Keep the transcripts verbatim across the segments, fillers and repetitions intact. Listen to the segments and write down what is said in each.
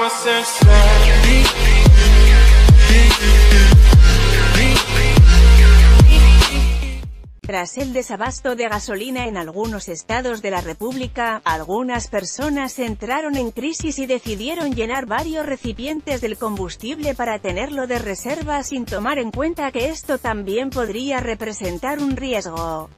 Tras el desabasto de gasolina en algunos estados de la República, algunas personas entraron en crisis y decidieron llenar varios recipientes del combustible para tenerlo de reserva sin tomar en cuenta que esto también podría representar un riesgo.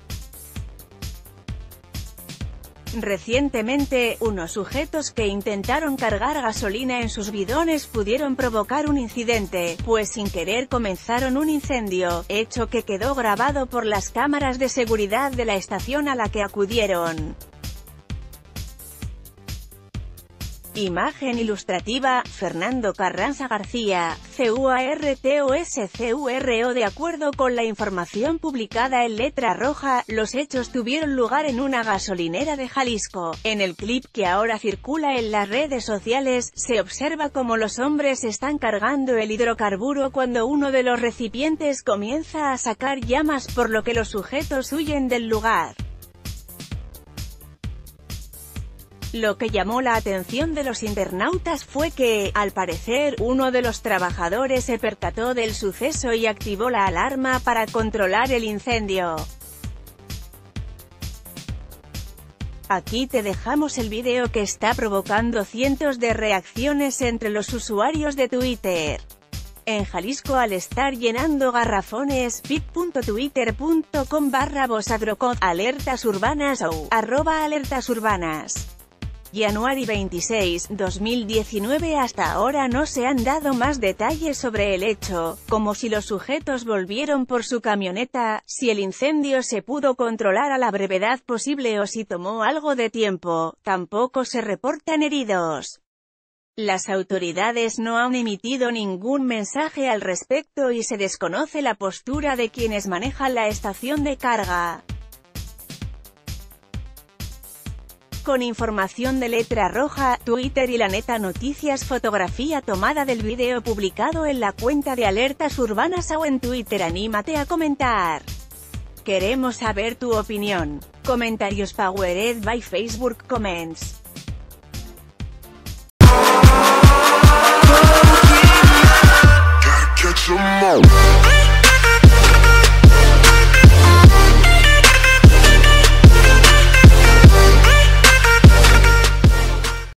Recientemente, unos sujetos que intentaron cargar gasolina en sus bidones pudieron provocar un incidente, pues sin querer comenzaron un incendio, hecho que quedó grabado por las cámaras de seguridad de la estación a la que acudieron. Imagen ilustrativa, Fernando Carranza García, CUARTOSCURO. De acuerdo con la información publicada en Letra Roja, los hechos tuvieron lugar en una gasolinera de Jalisco. En el clip que ahora circula en las redes sociales, se observa cómo los hombres están cargando el hidrocarburo cuando uno de los recipientes comienza a sacar llamas, por lo que los sujetos huyen del lugar. Lo que llamó la atención de los internautas fue que, al parecer, uno de los trabajadores se percató del suceso y activó la alarma para controlar el incendio. Aquí te dejamos el video que está provocando cientos de reacciones entre los usuarios de Twitter. En Jalisco, al estar llenando garrafones, bit punto twitter punto com barra vosagrocod, alertas urbanas o arroba alertas urbanas. Januari veintiséis, dos mil diecinueve. Hasta ahora no se han dado más detalles sobre el hecho, como si los sujetos volvieron por su camioneta, si el incendio se pudo controlar a la brevedad posible o si tomó algo de tiempo. Tampoco se reportan heridos. Las autoridades no han emitido ningún mensaje al respecto y se desconoce la postura de quienes manejan la estación de carga. Con información de Letra Roja, Twitter y La Neta Noticias. Fotografía tomada del video publicado en la cuenta de Alertas Urbanas o en Twitter. Anímate a comentar. Queremos saber tu opinión. Comentarios powered by Facebook Comments.